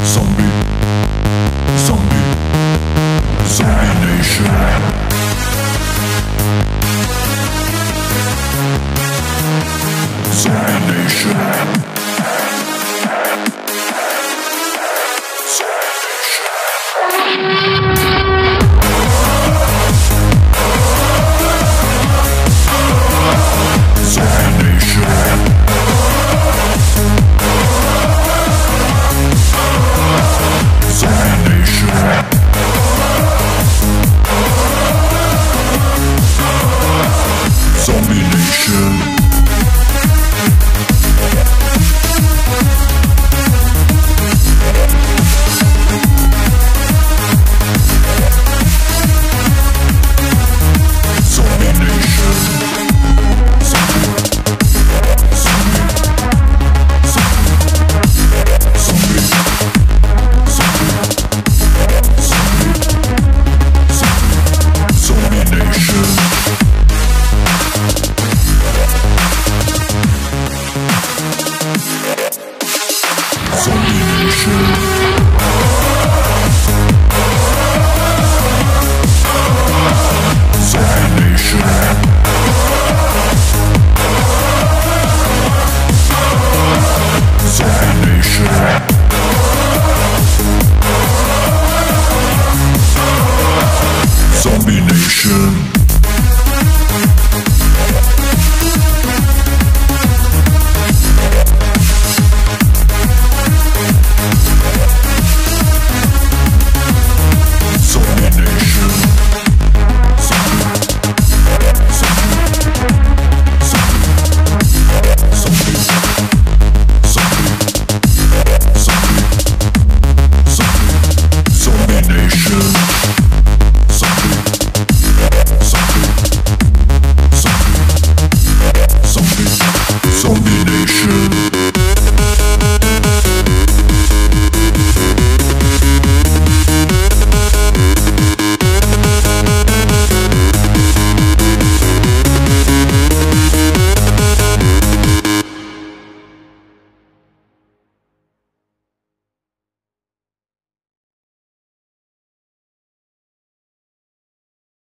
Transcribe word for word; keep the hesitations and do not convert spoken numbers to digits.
Zombie, zombie, zombie nation. Zombie nation. Zombie nation. Zombie nation. Zombie. Zombie. Zombie. Zombie. Zombie. Zombie. Zombie. Zombie nation. Zombie nation. Zombie nation. Zombie nation. Zombie nation.